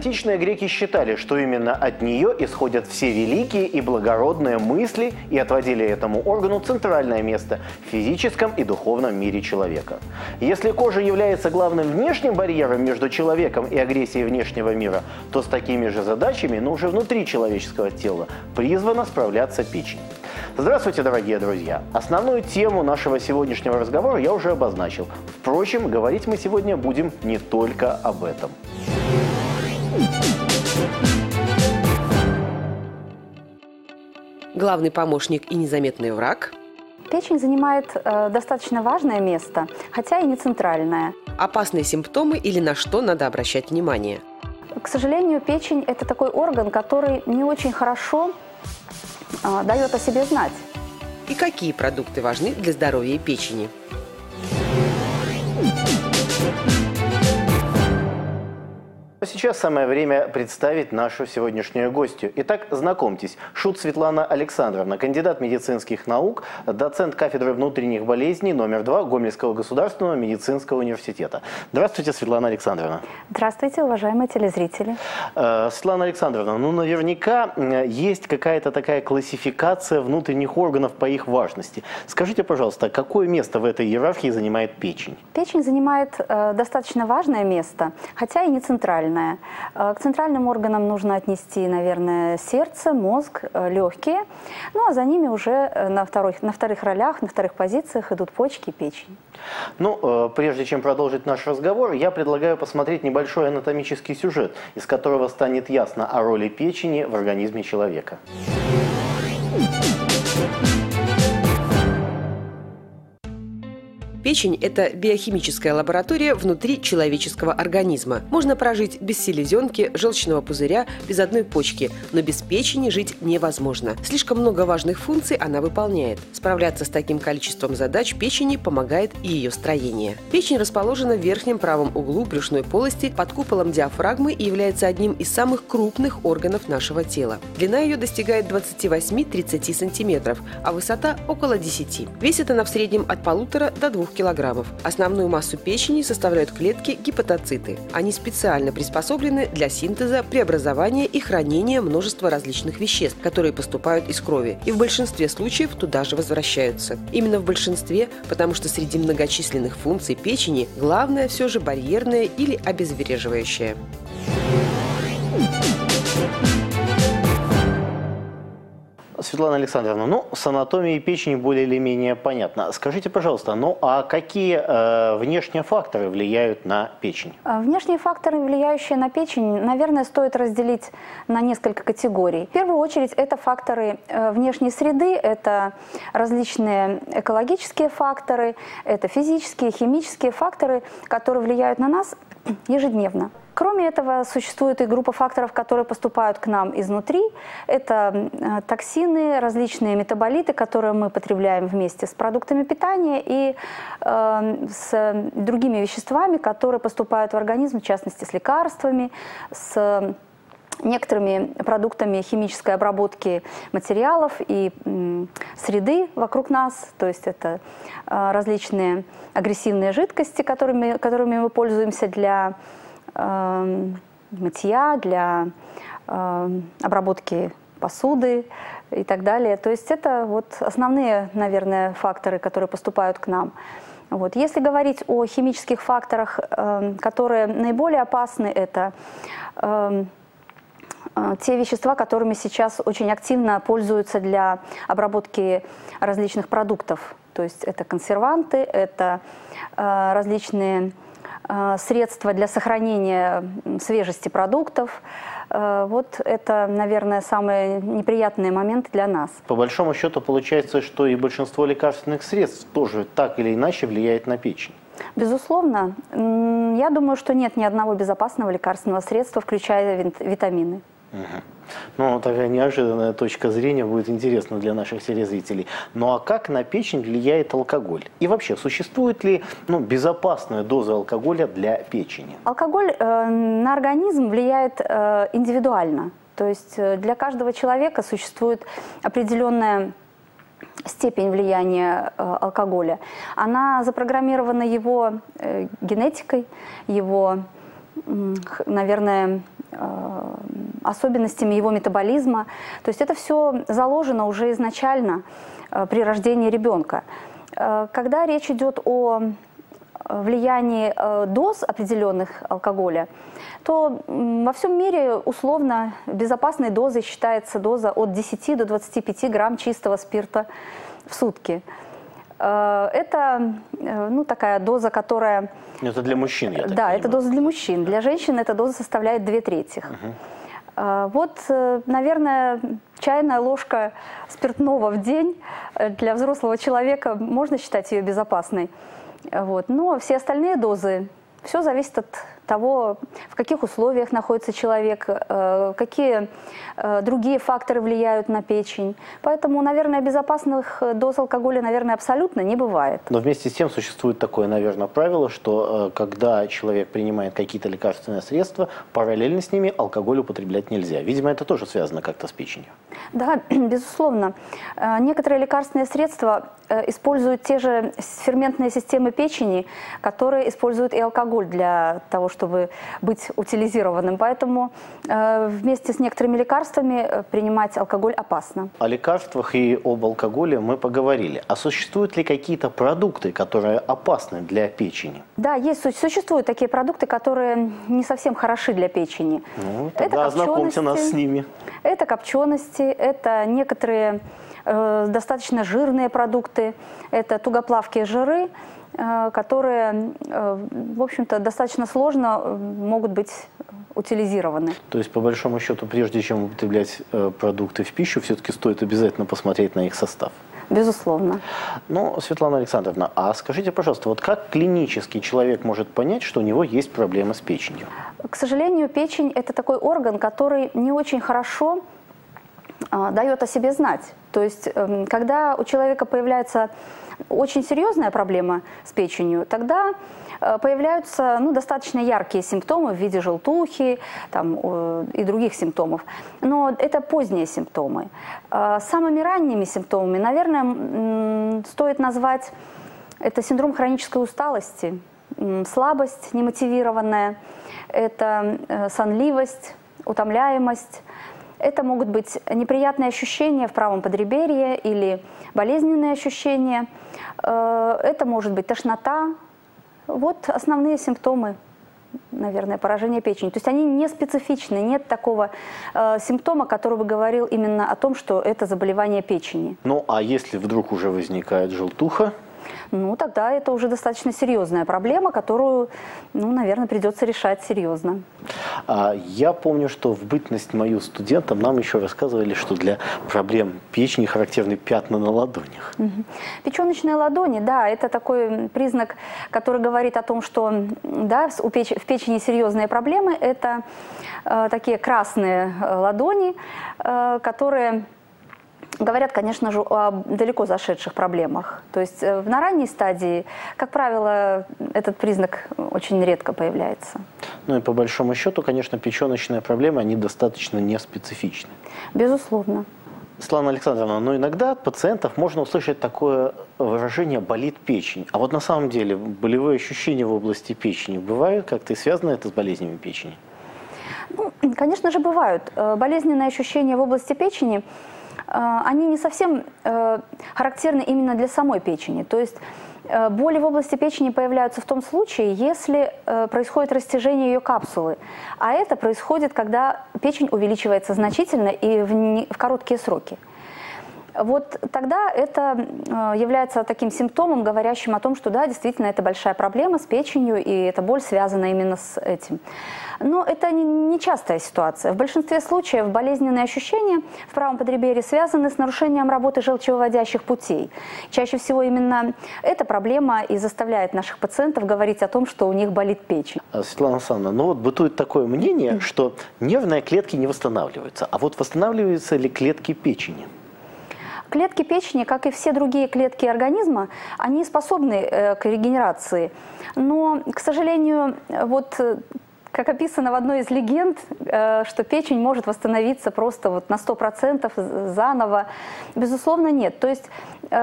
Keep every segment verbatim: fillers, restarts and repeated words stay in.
Античные греки считали, что именно от нее исходят все великие и благородные мысли и отводили этому органу центральное место в физическом и духовном мире человека. Если кожа является главным внешним барьером между человеком и агрессией внешнего мира, то с такими же задачами, но уже внутри человеческого тела, призвана справляться печень. Здравствуйте, дорогие друзья! Основную тему нашего сегодняшнего разговора я уже обозначил. Впрочем, говорить мы сегодня будем не только об этом. Главный помощник и незаметный враг. Печень занимает э, достаточно важное место, хотя и не центральное. Опасные симптомы или на что надо обращать внимание. К сожалению, печень – это такой орган, который не очень хорошо э, дает о себе знать. И какие продукты важны для здоровья печени? Сейчас самое время представить нашу сегодняшнюю гостью. Итак, знакомьтесь, Шут Светлана Александровна, кандидат медицинских наук, доцент кафедры внутренних болезней номер два Гомельского государственного медицинского университета. Здравствуйте, Светлана Александровна. Здравствуйте, уважаемые телезрители. Э, Светлана Александровна, ну наверняка есть какая-то такая классификация внутренних органов по их важности. Скажите, пожалуйста, какое место в этой иерархии занимает печень? Печень занимает э, достаточно важное место, хотя и не центральное. К центральным органам нужно отнести, наверное, сердце, мозг, легкие. Ну а за ними уже на вторых, на вторых ролях, на вторых позициях идут почки и печень. Ну, прежде чем продолжить наш разговор, я предлагаю посмотреть небольшой анатомический сюжет, из которого станет ясно о роли печени в организме человека. Печень – это биохимическая лаборатория внутри человеческого организма. Можно прожить без селезенки, желчного пузыря, без одной почки, но без печени жить невозможно. Слишком много важных функций она выполняет. Справляться с таким количеством задач печени помогает и ее строение. Печень расположена в верхнем правом углу брюшной полости под куполом диафрагмы и является одним из самых крупных органов нашего тела. Длина ее достигает двадцати восьми — тридцати сантиметров, а высота – около десяти. Весит она в среднем от полутора до двух килограммов. Основную массу печени составляют клетки гепатоциты. Они специально приспособлены для синтеза, преобразования и хранения множества различных веществ, которые поступают из крови, и в большинстве случаев туда же возвращаются. Именно в большинстве, потому что среди многочисленных функций печени главное все же барьерная или обезвреживающая. Светлана Александровна, ну, с анатомией печени более или менее понятно. Скажите, пожалуйста, ну, а какие э, внешние факторы влияют на печень? Внешние факторы, влияющие на печень, наверное, стоит разделить на несколько категорий. В первую очередь, это факторы э, внешней среды, это различные экологические факторы, это физические, химические факторы, которые влияют на нас ежедневно. Кроме этого, существует и группа факторов, которые поступают к нам изнутри. Это токсины, различные метаболиты, которые мы потребляем вместе с продуктами питания и э, с другими веществами, которые поступают в организм, в частности, с лекарствами, с некоторыми продуктами химической обработки материалов и м, среды вокруг нас. То есть это э, различные агрессивные жидкости, которыми, которыми мы пользуемся для э, мытья, для э, обработки посуды и так далее. То есть это вот основные, наверное, факторы, которые поступают к нам. Вот. Если говорить о химических факторах, э, которые наиболее опасны, это э, те вещества, которыми сейчас очень активно пользуются для обработки различных продуктов. То есть это консерванты, это э, различные э, средства для сохранения свежести продуктов. Э, вот это, наверное, самый неприятный момент для нас. По большому счету получается, что и большинство лекарственных средств тоже так или иначе влияет на печень. Безусловно. Я думаю, что нет ни одного безопасного лекарственного средства, включая витамины. Угу. Ну, такая неожиданная точка зрения, будет интересна для наших телезрителей. Ну а как на печень влияет алкоголь? И вообще, существует ли ну, безопасная доза алкоголя для печени? Алкоголь э, на организм влияет э, индивидуально. То есть э, для каждого человека существует определенная степень влияния э, алкоголя. Она запрограммирована его э, генетикой, его наверное, особенностями его метаболизма. То есть это все заложено уже изначально при рождении ребенка. Когда речь идет о влиянии доз определенных алкоголя, то во всем мире условно безопасной дозой считается доза от десяти до двадцати пяти грамм чистого спирта в сутки. Это, ну, такая доза, которая... Это для мужчин, я так Да, понимаю. это доза для мужчин. Для женщин эта доза составляет две трети. Угу. Вот, наверное, чайная ложка спиртного в день для взрослого человека, можно считать ее безопасной. Вот. Но все остальные дозы, все зависит от того, в каких условиях находится человек, какие другие факторы влияют на печень. Поэтому, наверное, безопасных доз алкоголя, наверное, абсолютно не бывает. Но вместе с тем существует такое, наверное, правило, что когда человек принимает какие-то лекарственные средства, параллельно с ними алкоголь употреблять нельзя. Видимо, это тоже связано как-то с печенью. Да, безусловно. Некоторые лекарственные средства используют те же ферментные системы печени, которые используют и алкоголь для того, чтобы быть утилизированным. Поэтому э, вместе с некоторыми лекарствами принимать алкоголь опасно. О лекарствах и об алкоголе мы поговорили. А существуют ли какие-то продукты, которые опасны для печени? Да, есть, существуют такие продукты, которые не совсем хороши для печени. Ну, тогда ознакомьте нас с ними. Это копчености, это некоторые э, достаточно жирные продукты, это тугоплавкие жиры, которые, в общем-то, достаточно сложно могут быть утилизированы. То есть, по большому счету, прежде чем употреблять продукты в пищу, все-таки стоит обязательно посмотреть на их состав? Безусловно. Ну, Светлана Александровна, а скажите, пожалуйста, вот как клинически человек может понять, что у него есть проблемы с печенью? К сожалению, печень – это такой орган, который не очень хорошо а, дает о себе знать. То есть, э, когда у человека появляется очень серьезная проблема с печенью, тогда появляются, ну, достаточно яркие симптомы в виде желтухи там, и других симптомов. Но это поздние симптомы. Самыми ранними симптомами, наверное, стоит назвать это синдром хронической усталости, слабость немотивированная, это сонливость, утомляемость. Это могут быть неприятные ощущения в правом подреберье или болезненные ощущения. Это может быть тошнота. Вот основные симптомы, наверное, поражения печени. То есть они не специфичны, нет такого э, симптома, который бы говорил именно о том, что это заболевание печени. Ну, а если вдруг уже возникает желтуха? Ну, тогда это уже достаточно серьезная проблема, которую, ну, наверное, придется решать серьезно. А я помню, что в бытность мою студентам нам еще рассказывали, что для проблем печени характерны пятна на ладонях. Угу. Печеночные ладони, да, это такой признак, который говорит о том, что, да, у печ в печени серьезные проблемы. Это э, такие красные э, ладони, э, которые... говорят, конечно же, о далеко зашедших проблемах. То есть на ранней стадии, как правило, этот признак очень редко появляется. Ну и по большому счету, конечно, печеночные проблемы, они достаточно неспецифичны. Безусловно. Светлана Александровна, но иногда от пациентов можно услышать такое выражение «болит печень». А вот на самом деле болевые ощущения в области печени бывают как-то и связано это с болезнями печени? Ну, конечно же, бывают. Болезненные ощущения в области печени они не совсем э, характерны именно для самой печени. То есть э, боли в области печени появляются в том случае, если э, происходит растяжение ее капсулы. А это происходит, когда печень увеличивается значительно и в, не, в короткие сроки. Вот тогда это э, является таким симптомом, говорящим о том, что да, действительно, это большая проблема с печенью, и эта боль связана именно с этим. Но это не, не частая ситуация. В большинстве случаев болезненные ощущения в правом подреберье связаны с нарушением работы желчевыводящих путей. Чаще всего именно эта проблема и заставляет наших пациентов говорить о том, что у них болит печень. Светлана Александровна, ну вот бытует такое мнение, что нервные клетки не восстанавливаются. А вот восстанавливаются ли клетки печени? Клетки печени, как и все другие клетки организма, они способны э, к регенерации. Но, к сожалению, вот как описано в одной из легенд, что печень может восстановиться просто вот на сто процентов заново. Безусловно, нет. То есть,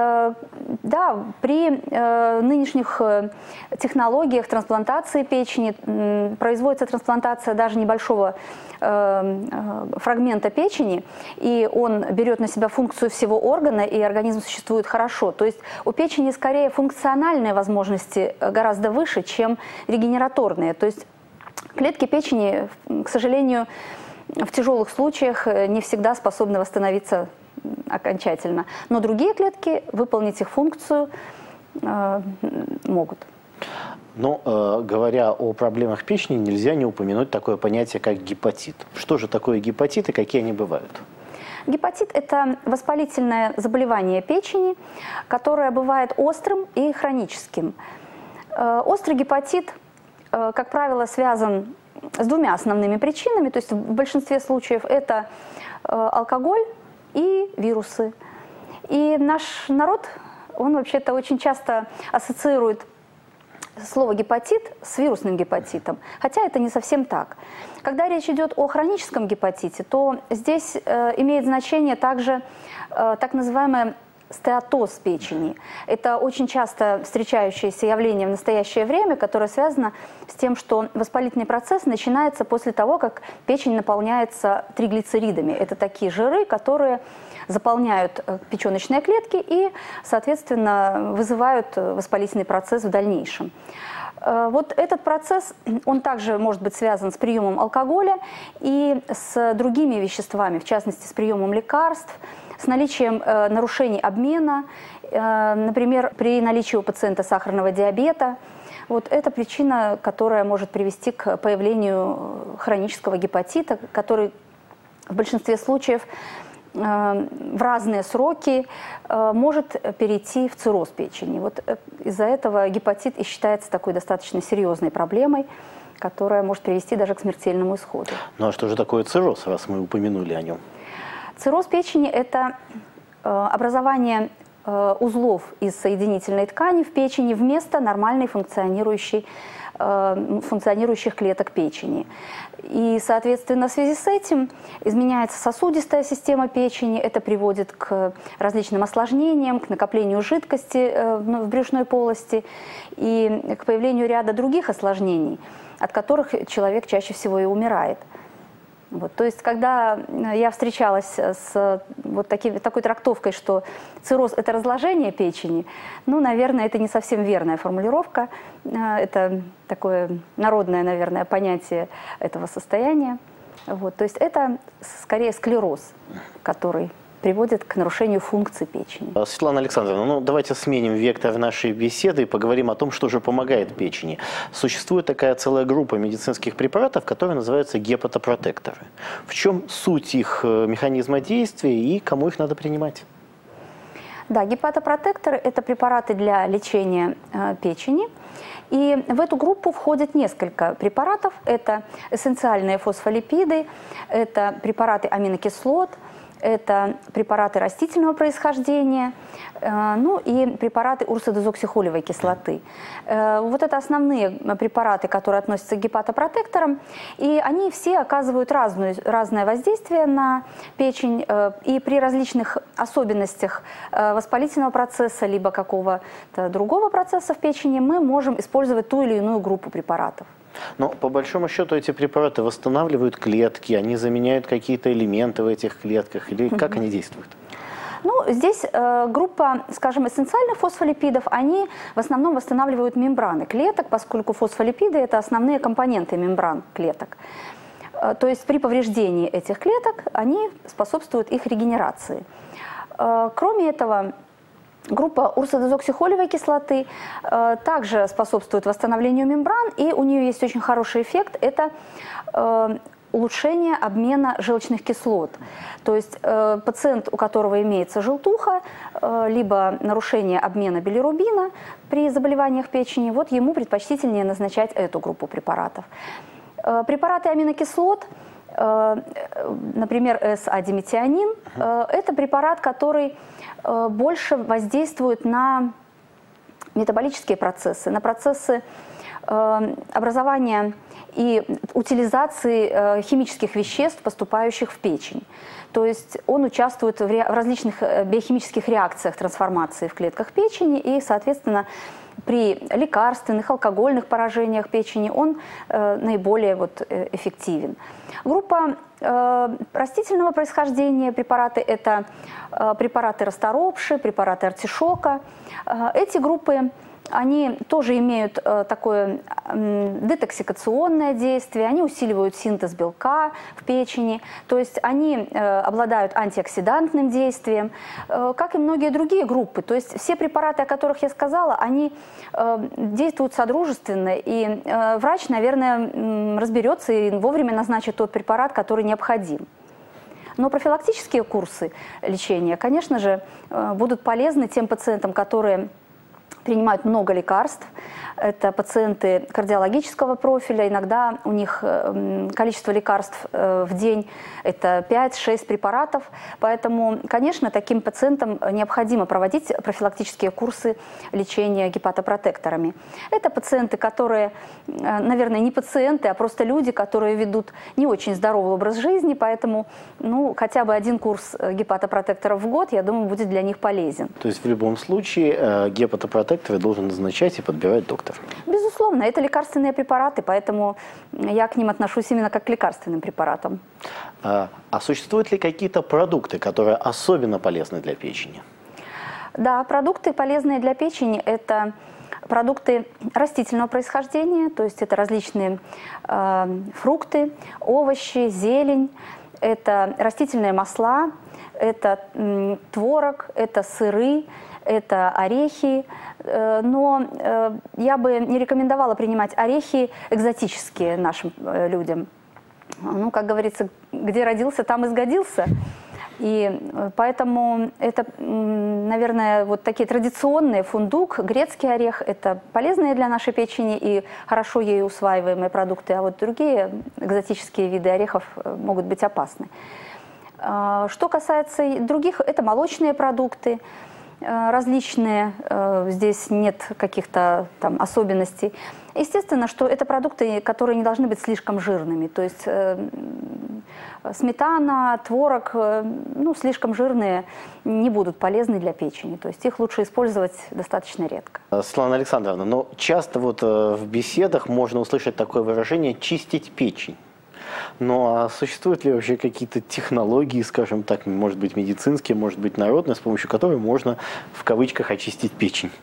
да, при нынешних технологиях трансплантации печени производится трансплантация даже небольшого фрагмента печени, и он берет на себя функцию всего органа, и организм существует хорошо. То есть у печени скорее функциональные возможности гораздо выше, чем регенераторные. То есть клетки печени, к сожалению, в тяжелых случаях не всегда способны восстановиться окончательно. Но другие клетки выполнить их функцию э, могут. Но э, говоря о проблемах печени, нельзя не упомянуть такое понятие, как гепатит. Что же такое гепатит и какие они бывают? Гепатит – это воспалительное заболевание печени, которое бывает острым и хроническим. Э, острый гепатит, э, как правило, связан с двумя основными причинами. То есть в большинстве случаев это э, алкоголь и вирусы. И наш народ, он вообще-то очень часто ассоциирует слово «гепатит» с вирусным гепатитом, хотя это не совсем так. Когда речь идет о хроническом гепатите, то здесь э, имеет значение также э, так называемое стеатоз печени. Это очень часто встречающееся явление в настоящее время, которое связано с тем, что воспалительный процесс начинается после того, как печень наполняется триглицеридами. Это такие жиры, которые заполняют печеночные клетки и, соответственно, вызывают воспалительный процесс в дальнейшем. Вот этот процесс, он также может быть связан с приемом алкоголя и с другими веществами, в частности, с приемом лекарств, с наличием э, нарушений обмена, э, например, при наличии у пациента сахарного диабета. Вот это причина, которая может привести к появлению хронического гепатита, который в большинстве случаев э, в разные сроки э, может перейти в цирроз печени. Вот э, из-за этого гепатит и считается такой достаточно серьезной проблемой, которая может привести даже к смертельному исходу. Ну а что же такое цирроз, раз мы упомянули о нем? Цирроз печени – это э, образование э, узлов из соединительной ткани в печени вместо нормальной функционирующей, э, функционирующих клеток печени. И, соответственно, в связи с этим изменяется сосудистая система печени, это приводит к различным осложнениям, к накоплению жидкости э, в брюшной полости и к появлению ряда других осложнений, от которых человек чаще всего и умирает. Вот, то есть, когда я встречалась с вот таки, такой трактовкой, что цирроз – это разложение печени, ну, наверное, это не совсем верная формулировка. Это такое народное, наверное, понятие этого состояния. Вот, то есть, это скорее склероз, который приводит к нарушению функций печени. Светлана Александровна, ну давайте сменим вектор нашей беседы и поговорим о том, что же помогает печени. Существует такая целая группа медицинских препаратов, которые называются гепатопротекторы. В чем суть их механизма действия и кому их надо принимать? Да, гепатопротекторы – это препараты для лечения э, печени. И в эту группу входит несколько препаратов. Это эссенциальные фосфолипиды, это препараты аминокислот, это препараты растительного происхождения, э, ну и препараты урсодезоксихолевой кислоты. Э, вот это основные препараты, которые относятся к гепатопротекторам, и они все оказывают разную, разное воздействие на печень, э, и при различных особенностях э, воспалительного процесса, либо какого-то другого процесса в печени мы можем использовать ту или иную группу препаратов. Но по большому счету эти препараты восстанавливают клетки, они заменяют какие-то элементы в этих клетках, или как они действуют? Ну, здесь э, группа, скажем, эссенциальных фосфолипидов, они в основном восстанавливают мембраны клеток, поскольку фосфолипиды – это основные компоненты мембран клеток. Э, то есть при повреждении этих клеток они способствуют их регенерации. Э, кроме этого, группа урсодезоксихолевой кислоты э, также способствует восстановлению мембран, и у нее есть очень хороший эффект – это э, улучшение обмена желчных кислот. То есть э, пациент, у которого имеется желтуха, э, либо нарушение обмена билирубина при заболеваниях печени, вот ему предпочтительнее назначать эту группу препаратов. Э, препараты аминокислот, например, эс-адиметионин, это препарат, который больше воздействует на метаболические процессы, на процессы образования и утилизации химических веществ, поступающих в печень. То есть он участвует в различных биохимических реакциях трансформации в клетках печени, и, соответственно, при лекарственных, алкогольных поражениях печени он э, наиболее вот, э, эффективен. Группа э, растительного происхождения препараты – это э, препараты расторопши, препараты артишока. Э, эти группы они тоже имеют э, такое э, детоксикационное действие, они усиливают синтез белка в печени, то есть они э, обладают антиоксидантным действием, э, как и многие другие группы. То есть все препараты, о которых я сказала, они э, действуют содружественно, и э, врач, наверное, э, разберется и вовремя назначит тот препарат, который необходим. Но профилактические курсы лечения, конечно же, э, будут полезны тем пациентам, которые принимают много лекарств. Это пациенты кардиологического профиля. Иногда у них количество лекарств в день – это пять-шесть препаратов. Поэтому, конечно, таким пациентам необходимо проводить профилактические курсы лечения гепатопротекторами. Это пациенты, которые, наверное, не пациенты, а просто люди, которые ведут не очень здоровый образ жизни. Поэтому ну, хотя бы один курс гепатопротекторов в год, я думаю, будет для них полезен. То есть в любом случае гепатопротекторы должен назначать и подбирать доктор? Безусловно, это лекарственные препараты, поэтому я к ним отношусь именно как к лекарственным препаратам. А, а существуют ли какие-то продукты, которые особенно полезны для печени? Да, продукты, полезные для печени, это продукты растительного происхождения, то есть это различные э, фрукты, овощи, зелень, это растительные масла, это м, творог, это сыры, это орехи, но я бы не рекомендовала принимать орехи экзотические нашим людям. Ну, как говорится, где родился, там и сгодился. И поэтому это, наверное, вот такие традиционные: фундук, грецкий орех – это полезные для нашей печени и хорошо ею усваиваемые продукты, а вот другие экзотические виды орехов могут быть опасны. Что касается других, это молочные продукты, различные, здесь нет каких-то там особенностей. Естественно, что это продукты, которые не должны быть слишком жирными. То есть э, сметана, творог, э, ну, слишком жирные не будут полезны для печени. То есть их лучше использовать достаточно редко. Светлана Александровна, но часто вот э, в беседах можно услышать такое выражение «чистить печень». Ну а существуют ли вообще какие-то технологии, скажем так, может быть медицинские, может быть народные, с помощью которой можно в кавычках очистить печень?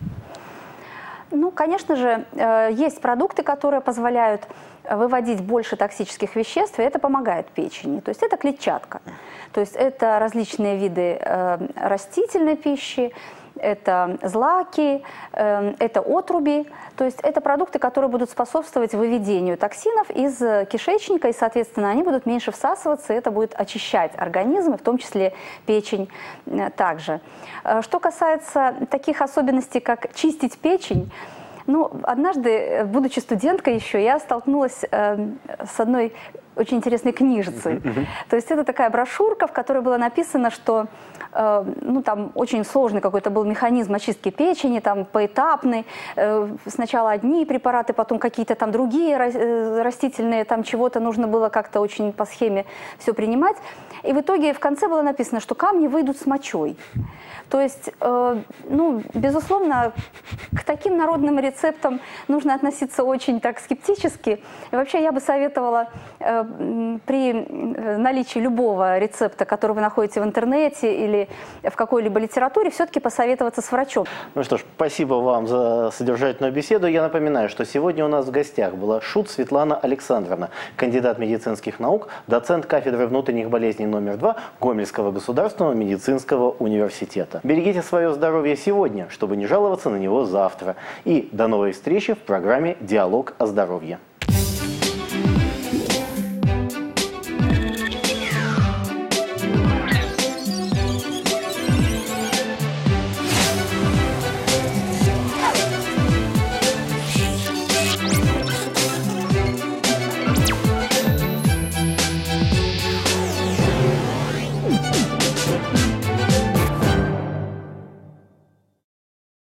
Ну, конечно же, есть продукты, которые позволяют выводить больше токсических веществ, и это помогает печени. То есть это клетчатка. То есть это различные виды растительной пищи, это злаки, это отруби. То есть это продукты, которые будут способствовать выведению токсинов из кишечника, и, соответственно, они будут меньше всасываться, и это будет очищать организм, в том числе печень также. Что касается таких особенностей, как чистить печень, ну, однажды, будучи студенткой еще, я столкнулась э, с одной очень интересной книжицей. Uh-huh. То есть это такая брошюрка, в которой было написано, что э, ну, там очень сложный какой-то был механизм очистки печени, там поэтапный. Э, сначала одни препараты, потом какие-то там другие растительные, там чего-то нужно было как-то очень по схеме все принимать. И в итоге в конце было написано, что камни выйдут с мочой. То есть, э, ну, безусловно, к таким народным рецептам нужно относиться очень так скептически. И вообще я бы советовала э, при наличии любого рецепта, который вы находите в интернете или в какой-либо литературе, все-таки посоветоваться с врачом. Ну что ж, спасибо вам за содержательную беседу. Я напоминаю, что сегодня у нас в гостях была Шут Светлана Александровна, кандидат медицинских наук, доцент кафедры внутренних болезней номер два Гомельского государственного медицинского университета. Берегите свое здоровье сегодня, чтобы не жаловаться на него завтра. И до новой встречи в программе «Диалог о здоровье».